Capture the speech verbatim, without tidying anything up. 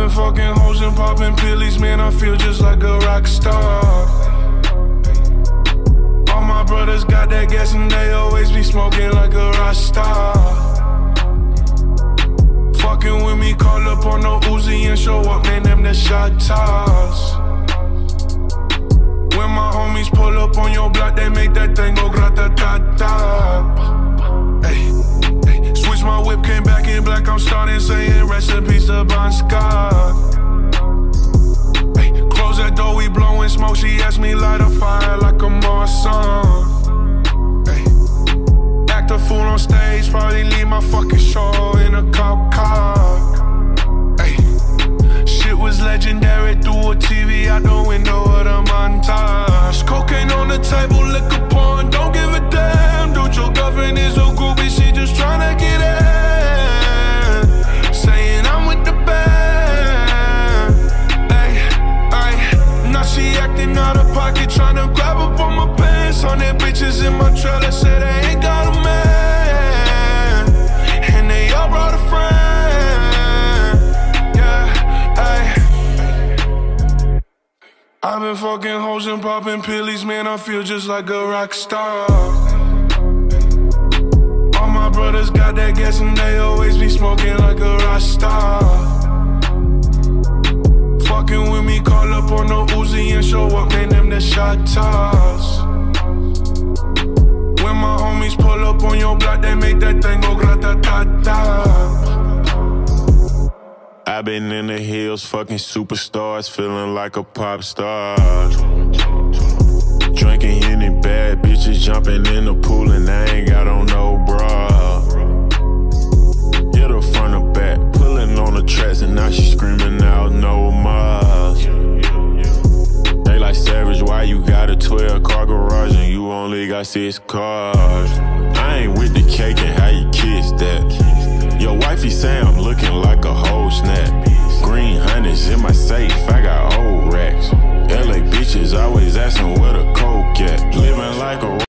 been fucking hoes and popping pillies, man, I feel just like a rock star. All my brothers got that gas and they always be smoking like a rock star. Fucking with me, call up on no Uzi and show up, man, them the shot toss. When my homies pull up on your block, they make that thing go grata-ta-ta. Hey, hey, switch my whip, came back in black, I'm starting saying rest in peace to Bon Scott. Hey, close that door, we blowing smoke, she asked me light a fire like a Marsan. Hey, act a fool on stage, probably leave my fucking show in a cop car. Hey, shit was legendary through a T V out the window of the montage. Cocaine on the table, liquor porn, don't give a damn. Dude, your girlfriend is a groupie, she just tryna get in. Saying I'm with the band. Ay, ay, now she acting out of pocket, tryna grab up on my pants. On that bitches in my trailer, say they ain't got a man, and they all brought a friend. I've been fucking hoes and popping pillies, man, I feel just like a rock star. All my brothers got that gas and they always be smoking like a rock star. Fucking with me, call up on no Uzi and show up, man, them the shot toss. When my homies pull up on your block, they make that thing go grata-ta-ta. I've been in the hills, fucking superstars, feeling like a pop star. Drinking Henny, bad bitches jumping in the pool, and I ain't got on no bra. Hit her front or back, pulling on the tracks, and now she screaming out no more. They like Savage, why you got a twelve car garage and you only got six cars? I ain't with the cake and how you